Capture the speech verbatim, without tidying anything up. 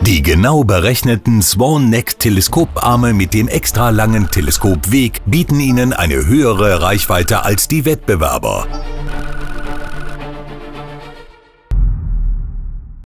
Die genau berechneten Swan-Neck-Teleskoparme mit dem extra langen Teleskopweg bieten Ihnen eine höhere Reichweite als die Wettbewerber.